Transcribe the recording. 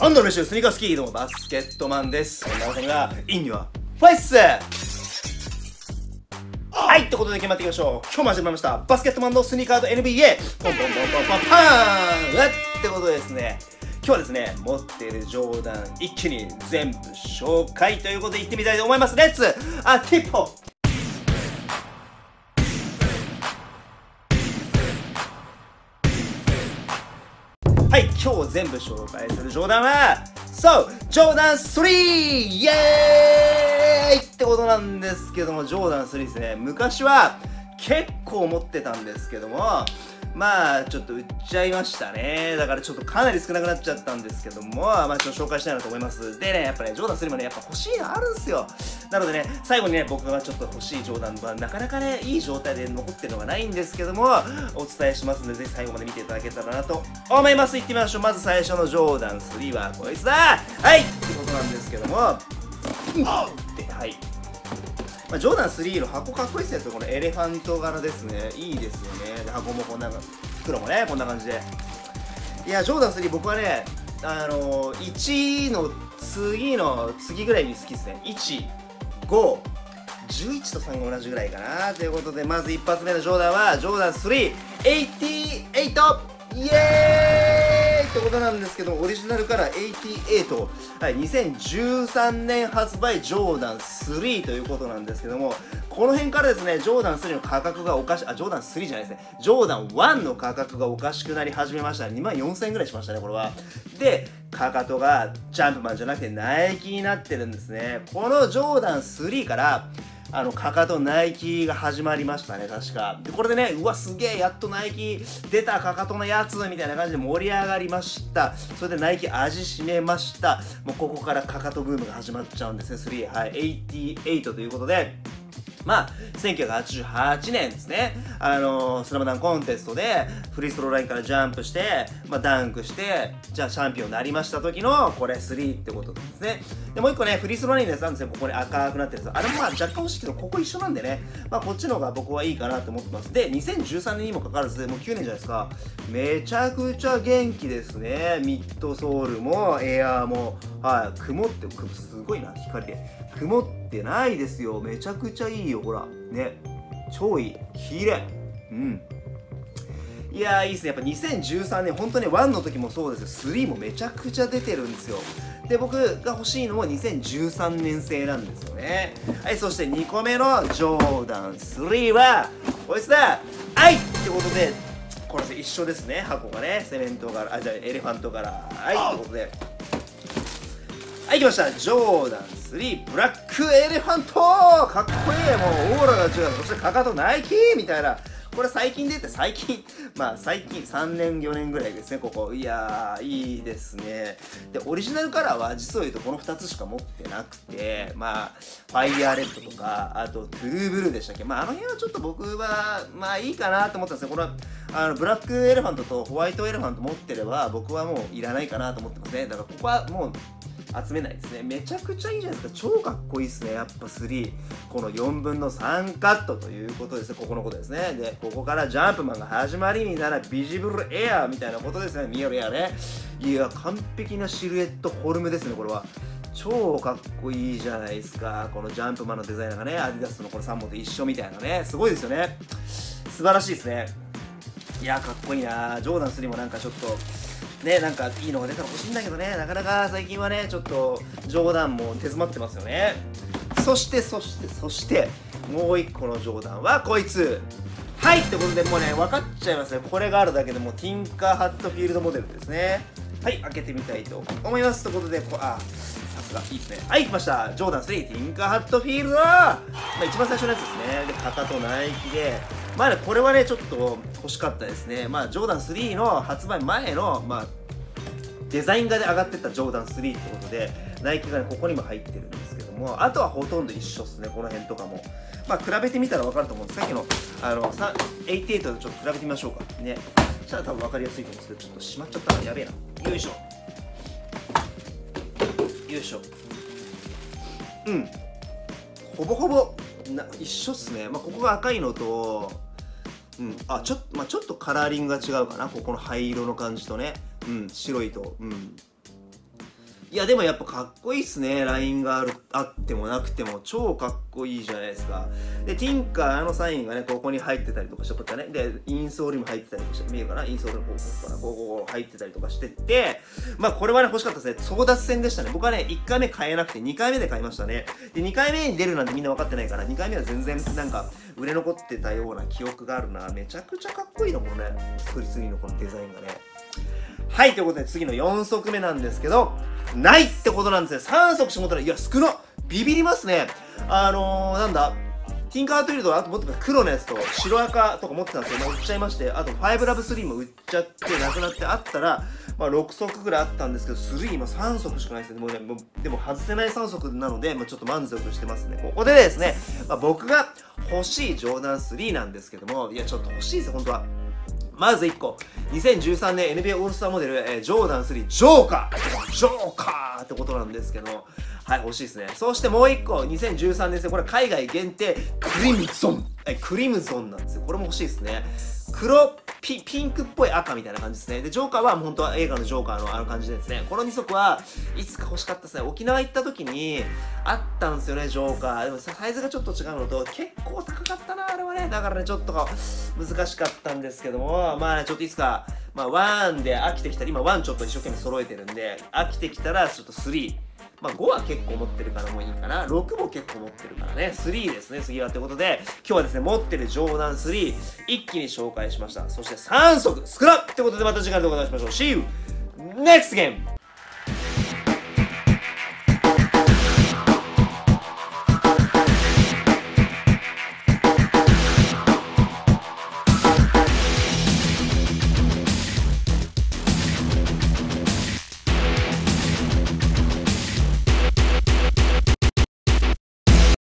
アンドレッシュスニーカースキーのバスケットマンです。こんな中には、インには、ファイスはい、ってことで決まっていきましょう。今日も始まりました。バスケットマンのスニーカーと NBA。ポンポンポンポンポンパーンってことでですね、今日はですね、持っているジョーダン一気に全部紹介ということで行ってみたいと思います。レッツアティッポはい、今日全部紹介するジョーダンは、そう、ジョーダン3イエーイってことなんですけども、ジョーダン3ですね。昔は結構持ってたんですけども、まあちょっと売っちゃいましたね。だからちょっとかなり少なくなっちゃったんですけども、まあちょっと紹介したいなと思います。でね、やっぱね、ジョーダン3もね、やっぱ欲しいのあるんですよ。なのでね、最後にね、僕がちょっと欲しいジョーダンはなかなかね、いい状態で残ってるのがないんですけども、お伝えしますので、ぜひ最後まで見ていただけたらなと思います。いってみましょう。まず最初のジョーダン3はこいつだはいってことなんですけども、はい。まあ、ジョーダン3の箱かっこいいですね。このエレファント柄ですね。いいですよね。で箱もこんな、袋もね、こんな感じで。いや、ジョーダン3僕はね、1の次ぐらいに好きですね。1、5、11と3が同じぐらいかな。ということで、まず一発目のジョーダンは、ジョーダン3、88! イエーイってことなんですけども、オリジナルカラー88、はい、2013年発売ジョーダン3ということなんですけども、この辺からですね、ジョーダン3の価格がジョーダン3じゃないですね、ジョーダン1の価格がおかしくなり始めました。24000円ぐらいしましたね、これは。で、かかとがジャンプマンじゃなくてナイキになってるんですね。このジョーダン3から、かかとナイキが始まりましたね、確か。で、これでね、うわ、すげえ、やっとナイキ出たかかとのやつみたいな感じで盛り上がりました。それでナイキ味しめました。もうここからかかとブームが始まっちゃうんですね、3。はい、88ということで、まあ、1988年ですね、スラムダンコンテストで、フリースローラインからジャンプして、まあ、ダンクして、じゃあチャンピオンになりました時の、これ3ってことですね。で、もう一個ね、フリースローラインのやつなんですよ、ここに赤くなってるんですよ。あれもまあ若干欲しいけど、ここ一緒なんでね、まあこっちの方が僕はいいかなと思ってます。で、2013年にもかかわらず、もう9年じゃないですか。めちゃくちゃ元気ですね。ミッドソールも、エアーも、はい、曇って、すごいな、光で。曇ってないですよ。めちゃくちゃいいよ、ほら。ね。超いい。綺麗。うん。いやー、いいっすね。やっぱ2013年、本当に1の時もそうですよ。3もめちゃくちゃ出てるんですよ。で、僕が欲しいのも2013年製なんですよね。はい、そして2個目のジョーダン3は、こいつだはいってことで、これ一緒ですね。箱がね。セメント柄、エレファント柄。はい、ってことで。はい、来ました。ジョーダン3ブラックエレファントかっこいい。もうオーラが違う。そしてかかとナイキみたいな。これ最近出て最近3年4年ぐらいですね、ここ。いやー、いいですね。で、オリジナルカラーは実を言うとこの2つしか持ってなくて、まあ、ファイヤーレッドとか、あとトゥルーブルーでしたっけ。まあ、あの辺はちょっと僕は、まあいいかなと思ったんですよ。これは、ブラックエレファントとホワイトエレファント持ってれば、僕はもういらないかなと思ってますね。だからここはもう、集めないですね。めちゃくちゃいいじゃないですか。超かっこいいですね。やっぱ3。この4分の3カットということですね。ここのことですね。で、ここからジャンプマンが始まりにならビジブルエアーみたいなことですね。見えるエアね。いや、完璧なシルエットフォルムですね、これは。超かっこいいじゃないですか。このジャンプマンのデザイナーがね、アディダスのこの3本と一緒みたいなね。すごいですよね。素晴らしいですね。いや、かっこいいな。ジョーダン3もなんかちょっと、ね、なんかいいのが出たら欲しいんだけどね、なかなか最近はね、ちょっと冗談も手詰まってますよね。そして、もう一個の冗談はこいつ。はいってことでもうね、分かっちゃいますね。これがあるだけでもうティンカーハットフィールドモデルですね。はい、開けてみたいと思います。ということで、さすが、いいですね。はい、来ました。ジョーダン3、ティンカーハットフィールド、一番最初のやつですね。で、かかとナイキで、まあね、これはね、ちょっと欲しかったですね。まあ、ジョーダン3の発売前の、まあ、デザイン画で上がってったジョーダン3ってことで、ナイキがね、ここにも入ってるんですけども、あとはほとんど一緒っすね、この辺とかも。まあ、比べてみたら分かると思うんです。さっきの、88でちょっと比べてみましょうか。ね。そしたら多分分かりやすいと思うんですけど、ちょっとしまっちゃったな。やべえな。よいしょ。よいしょ。うん。ほぼほぼ、一緒っすね。まあ、ここが赤いのと、うん、ちょっとカラーリングが違うかな。ここの灰色の感じとね。うん、白いと。うん。 いやでもやっぱかっこいいっすね。ラインがあってもなくても超かっこいいじゃないですか。でティンカーのサインがねここに入ってたりとかして、こっちはね、でインソールにも入ってたりとかして、見えるかな、インソールのこう入ってたりとかしてて、まあこれはね欲しかったですね。争奪戦でしたね。僕はね1回目買えなくて2回目で買いましたね。で2回目に出るなんてみんな分かってないから、2回目は全然なんか売れ残ってたような記憶があるな。めちゃくちゃかっこいいのこのね、スクリスリーのこのデザインがね。はい、ということで次の4足目なんですけど、ないってことなんですね。3足しか持ったら、いや、少なビビりますね。なんだ、ティンカートリルド、あと持ってた黒のやつと白赤とか持ってたんですけど、売っちゃいまして、あと5ラブ3も売っちゃってなくなって、あったら、まあ6足ぐらいあったんですけど、3今3足しかないですね。もうね、でも外せない3足なので、まあ、ちょっと満足してますね。ここでですね、まあ、僕が欲しいジョーダン3なんですけども、いや、ちょっと欲しいですよ、本当は。まず1個、2013年 NBA オールスターモデル、ジョーダン3ジョーカーってことなんですけど、はい、欲しいですね。そしてもう1個、2013年ですね、これ海外限定、クリムゾンなんですよ。これも欲しいですね。ピンクっぽい赤みたいな感じですね。で、ジョーカーは本当は映画のジョーカーのあの感じですね。この2足はいつか欲しかったですね。沖縄行った時にあったんですよね、ジョーカー。でもサイズがちょっと違うのと、結構高かったな、あれはね。だからね、ちょっと難しかったんですけども、まあね、ちょっといつか、まあ1で飽きてきたら、今1ちょっと一生懸命揃えてるんで、飽きてきたらちょっと3。まあ5は結構持ってるからもういいかな。6も結構持ってるからね。3ですね、次は。ということで、今日はですね、持ってるジョーダン3、一気に紹介しました。そして3足、スクラップってことでまた次回でお会いしましょう。See you next game!